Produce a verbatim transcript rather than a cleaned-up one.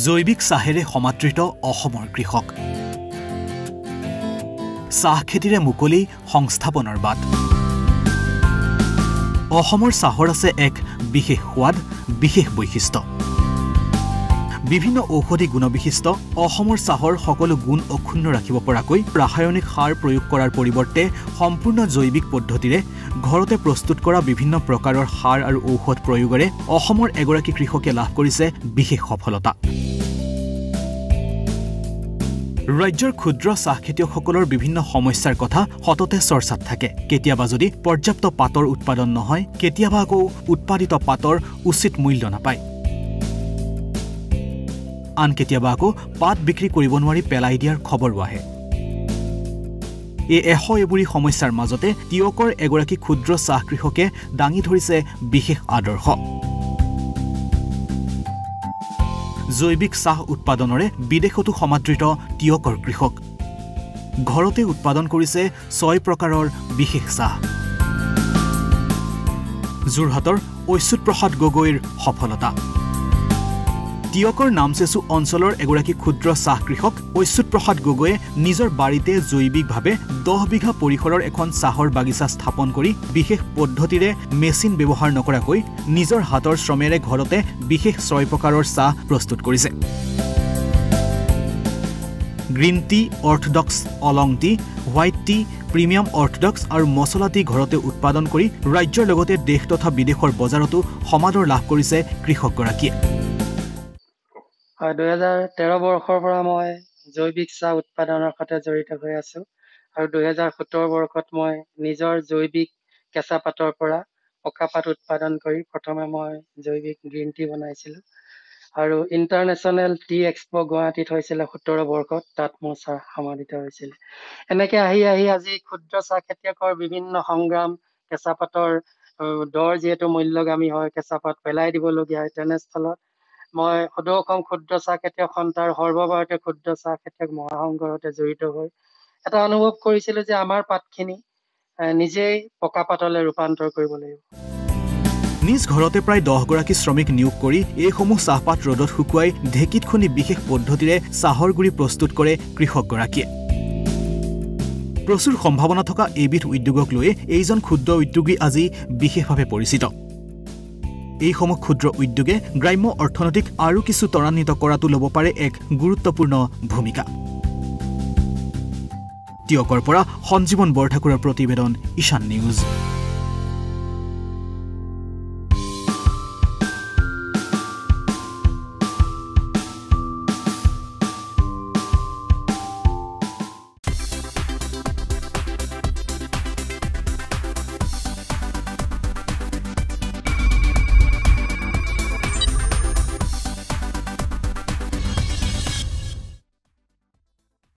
জৈৱিক চাহেৰে সমাদৃত অসমৰ কৃষক চাহ খেতিৰে মুকলি সংস্থাপনৰ বাট অসমৰ চাহৰ আছে এক বিশেষ সোৱাদ বিশেষ বৈশিষ্ট্য বিভিন্ন ঔষধি গুণবিশিষ্ট অসমৰ চাহৰ সকলো গুণ অক্ষুণ্ণ ৰাখিব পৰাকৈ ৰাসায়নিক সাৰ প্ৰয়োগ কৰাৰ পৰিৱৰ্তে সম্পূৰ্ণ জৈৱিক পদ্ধতিৰে ঘৰতে প্ৰস্তুত কৰা বিভিন্ন প্ৰকাৰৰ সাৰ আৰু ঔষধ প্ৰয়োগৰে অসমৰ এগৰাকী কৃষকে লাভ কৰিছে বিশেষ সফলতা ৰাজ্যৰ ক্ষুদ্ৰ চাহ খেতিয়কসকলৰ বিভিন্ন সমস্যাৰ কথা হততে চৰ্চাত থাকে কেতিয়াবা যদি পৰ্যাপ্ত পাতৰ উৎপাদন নহয় কেতিয়াবা আকৌ উৎপাদিত পাতৰ উচিত মূল্য নাপায় আন কেতিয়াবা আকৌ পাত বিক্ৰী কৰিব নোৱাৰি পেলাই দিয়াৰ খবৰো আহে এই এশ এবুৰি সমস্যাৰ মাজতে তিয়কৰ এগৰাকী ক্ষুদ্ৰ চাহ কৃষকে দাঙি ধৰিছে বিশেষ আদৰ্শ জৈৱিক চাহ উৎপাদনৰে বিদেশতো সমাদৃত তিয়কৰ কৃষক ঘৰতে উৎপাদন কৰিছে ছয় প্ৰকাৰৰ বিশেষ চাহ যোৰহাটৰ ঐচ্যুত প্ৰসাদ গগৈৰ সফলতা তিয়কৰ নামচেচু অঞ্চলৰ এগৰাকী ক্ষুদ্ৰ চাহ কৃষক ঐচ্যুত প্ৰসাদ গগৈয়ে নিজৰ বাৰীতে জৈৱিকভাৱে দহ বিঘা পৰিসৰৰ এখন চাহৰ বাগিচা স্থাপন কৰি বিশেষ পদ্ধতিৰে মেচিন ব্যৱহাৰ নকৰাকৈ নিজৰ হাতৰ শ্ৰমেৰে ঘৰতে বিশেষ ছয় প্ৰকাৰৰ চাহ প্ৰস্তুত কৰিছে green tea orthodox oolong tea white tea premium orthodox আৰু মছলা টি ঘৰতে উৎপাদন কৰি ৰাজ্যৰ লগতে দেশ তথা বিদেশৰ বজাৰতো সমাদৰ লাভ কৰিছে কৃষকগৰাকীয়ে দুই হাজাৰ তেৰ বৰ্ষৰ পৰা মই জৈৱিক চাহ উৎপাদনৰ সৈতে জড়িত হৈ আছো আৰু দুই হাজাৰ সোতৰ বৰ্ষত মই নিজৰ জৈৱিক কেঁচা পাতৰ পৰা পকা পাত উৎপাদন কৰি প্ৰথমে মই জৈৱিক গ্ৰীণ টি বনাইছিলোঁ আৰু ইণ্টাৰনেশ্যনেল টি এক্সপো গুৱাহাটীত হৈছিলে সোতৰ বৰ্ষত তাত মোৰ চাহ সমাদিত হৈছিলে এনেকৈ আহি আহি আজি ক্ষুদ্ৰ চাহ খেতিয়কৰ বিভিন্ন সংগ্ৰাম কেঁচা পাতৰ দৰ যিহেতু মূল্যগামী হয় কেঁচা পাত পেলাই দিবলগীয়া হয় তেনেস্থলত মই সদৌ অসম ক্ষুদ্ৰ চাহ খেতিয়ক সন্থাৰ সৰ্বভাৰতীয় ক্ষুদ্ৰ চাহ খেতিয়ক মহাসংঘৰ সৈতে জড়িত হৈ এটা অনুভৱ কৰিছিলো যে আমাৰ পাতখিনি নিজেই পকা পাতলৈ ৰূপান্তৰ কৰিব লাগিব নিজ ঘৰতে প্ৰায় দহ গৰাকী শ্ৰমিক নিয়োগ কৰি এইসমূহ চাহপাত ৰ'দত শুকুৱাই ঢেঁকীত খুন্দি বিশেষ পদ্ধতিৰে চাহৰ গুৰি প্ৰস্তুত কৰে কৃষকগৰাকীয়ে প্ৰচুৰ সম্ভাৱনা থকা এইবিধ উদ্যোগক লৈ এইজন ক্ষুদ্ৰ উদ্যোগী আজি বিশেষভাৱে পৰিচিত এইসমূহ ক্ষুদ্ৰ উদ্যোগে গ্ৰাম্য অৰ্থনৈতিক আৰু কিছু ত্বৰান্বিত কৰাটো ল'ব পাৰে এক গুৰুত্বপূৰ্ণ ভূমিকা তিয়কৰ পৰা সঞ্জীৱন বৰঠাকুৰৰ প্ৰতিবেদন ঈশান নিউজ।